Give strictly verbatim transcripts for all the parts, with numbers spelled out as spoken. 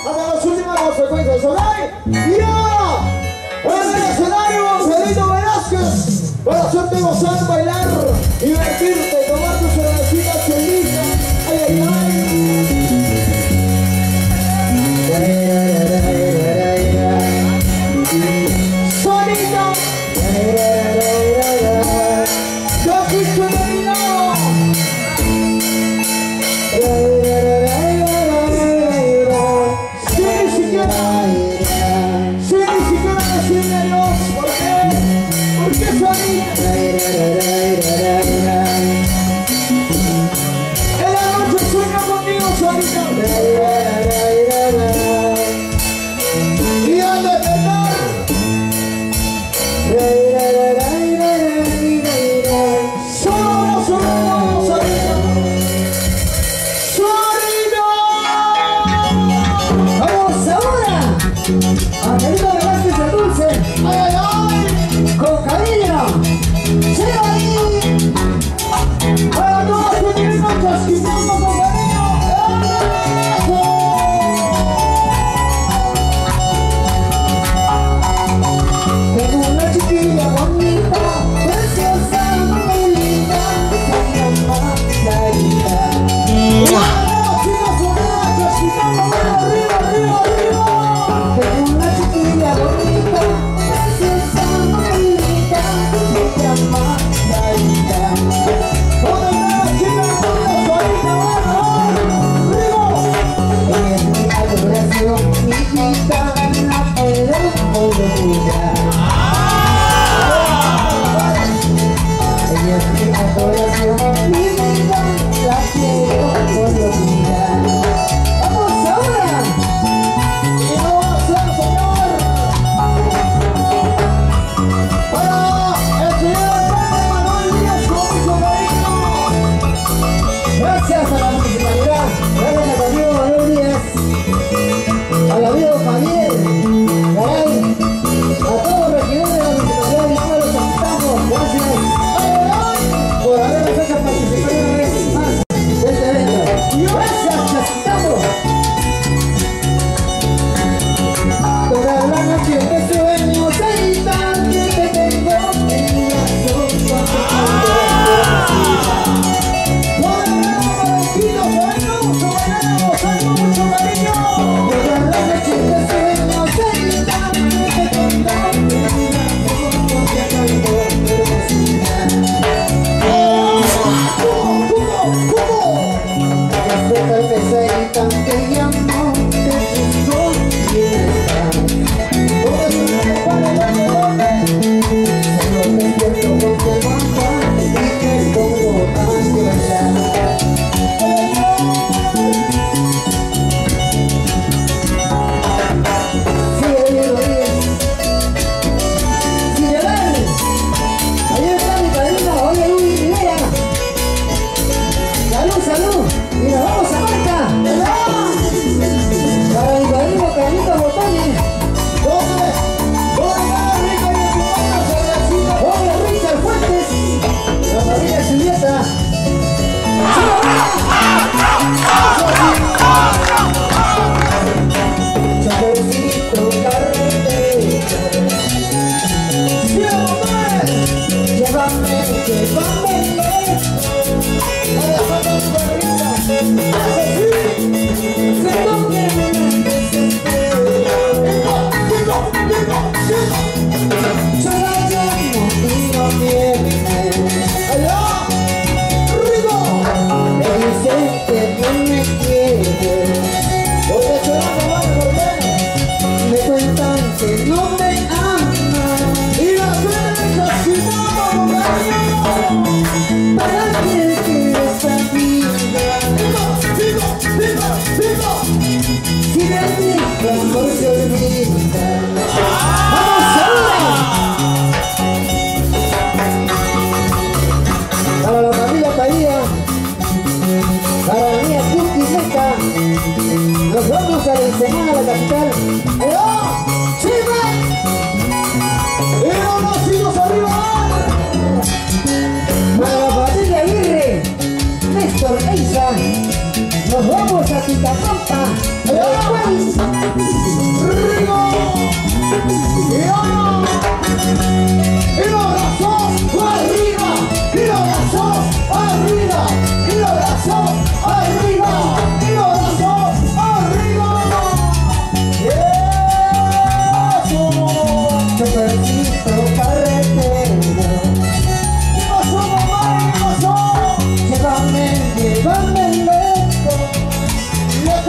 hasta las últimas consecuencias, ¿ok? Y ahora, en el escenario, Celito Velázquez, para hacerte gozar, bailar, divertirte, tomar tus cervecitas, chelita, ay, ay, Sonito, yo quiero terminar. Sin ni siquiera, sin ni siquiera decirle adiós, ¿por qué? ¿Por qué Sonito? En la noche sueña conmigo, Sonito. Y al despertar, solo, solo, Sonito. Sonito. Vamos ahora a Celito Velázquez el dulce. Ay, ay, ay. Con cariño. ¡Sí, ahí! Para todos los que vienen chasquitando con cariño. Tengo una chiquilla bonita, preciosa, muy linda, que se llama Sarita. Tengo una chiquilla bonita, preciosa, muy linda, que se llama Sarita. En mi adoración, mi hijita, la puedo olvidar. Ella es mi adoración, mi vida, la quiero olvidar. ¡Vamos ahora! Y no va a ser, señor. Para el señor Pedro Manuel Díaz con mucho cariño. Gracias a la municipalidad, gracias a mi amigo Manuel Díaz, al amigo Javier Garay, a todos los regidores de la municipalidad y todos los asistamos, gracias por habernos hecho participar una vez más de este evento. Gracias, Chasquitamo. Toda la noche que sueño, Sarita, que te tengo en mi corazón, cuando nos vamos a la Ensenada, la capital. ¡Aló! ¡Chime! ¡Y no nacimos arriba! Para la familia Aguirre, Néstor Eiza, nos vamos a Quitapampa. ¡Aló!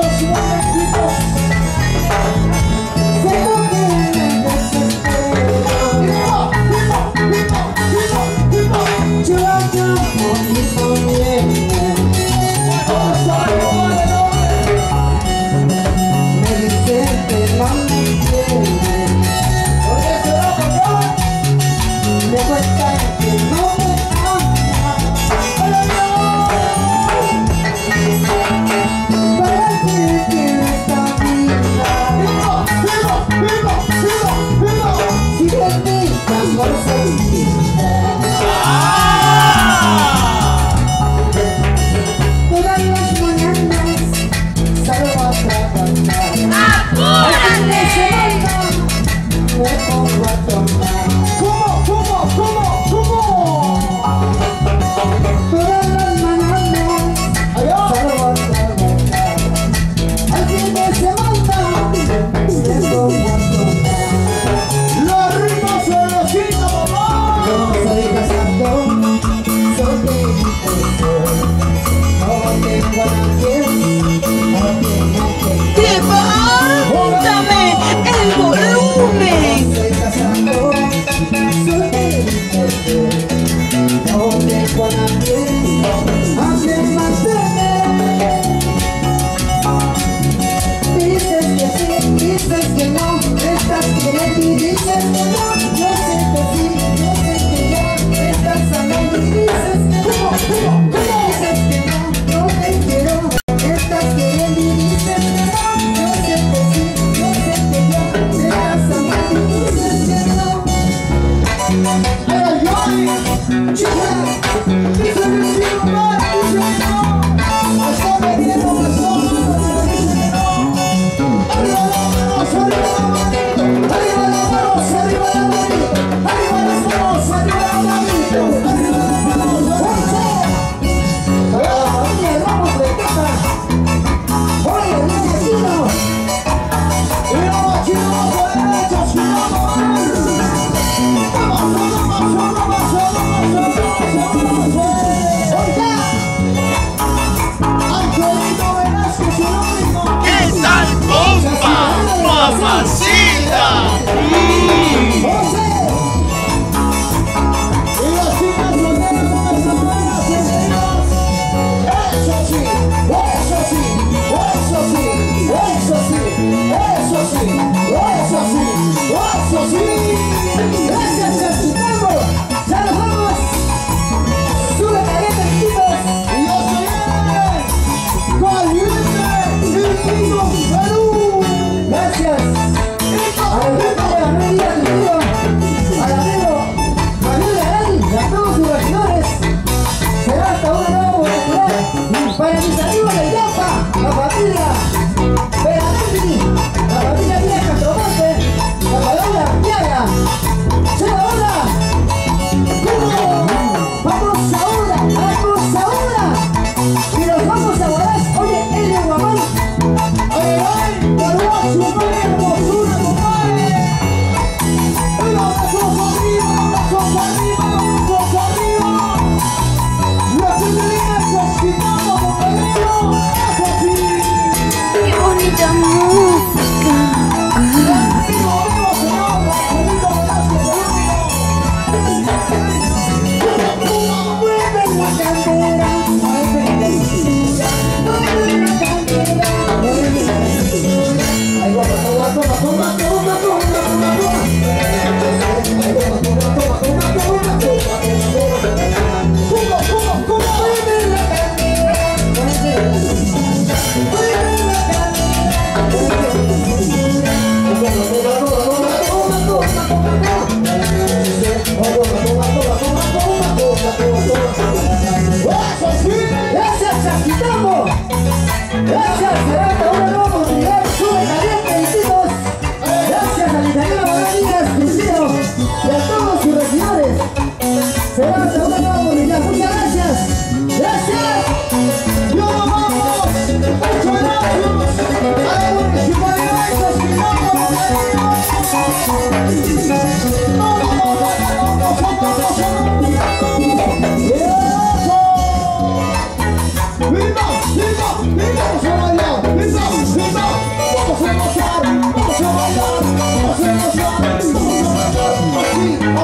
Ay, ay, ay,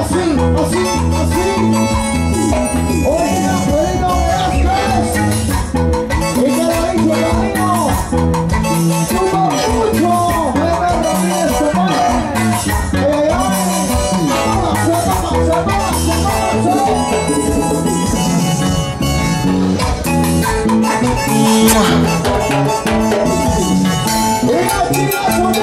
así, así, así. Oiga, Pedrito Velázquez. Y Carolito Camino. Suma mucho. Bebé Ramírez Tomás. Ay, ay, ay. Vamos, vamos, vamos, vamos. Y la chica